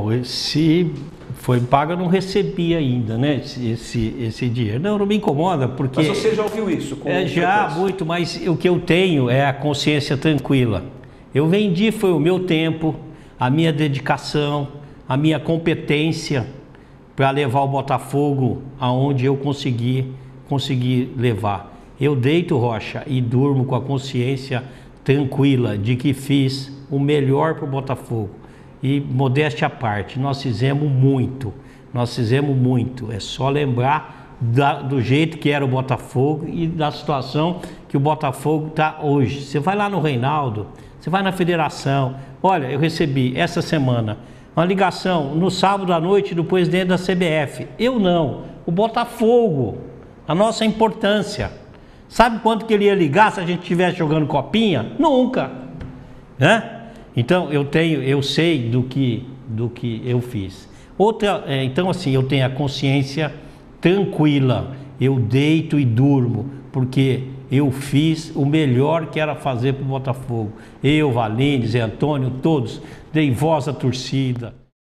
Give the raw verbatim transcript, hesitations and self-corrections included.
Não, se foi pago eu não recebi ainda, né? Esse, esse, esse dinheiro. Não, não me incomoda, porque... Mas você já ouviu isso? Com é, já, frequência? muito, mas o que eu tenho é a consciência tranquila. Eu vendi, foi o meu tempo, a minha dedicação, a minha competência para levar o Botafogo aonde eu consegui, consegui levar. Eu deito, Rocha, e durmo com a consciência tranquila de que fiz o melhor para o Botafogo. E modéstia à parte, nós fizemos muito, nós fizemos muito. É só lembrar da, do jeito que era o Botafogo e da situação que o Botafogo está hoje. Você vai lá no Reinaldo, você vai na federação. Olha, eu recebi essa semana uma ligação no sábado à noite do presidente da C B F. Eu não, o Botafogo, a nossa importância. Sabe quanto que ele ia ligar se a gente estivesse jogando copinha? Nunca, né? Então eu tenho, eu sei do que, do que eu fiz. Outra, é, então assim, eu tenho a consciência tranquila. Eu deito e durmo porque eu fiz o melhor que era fazer para o Botafogo. Eu, Valine, Zé Antônio, todos, dei voz à torcida.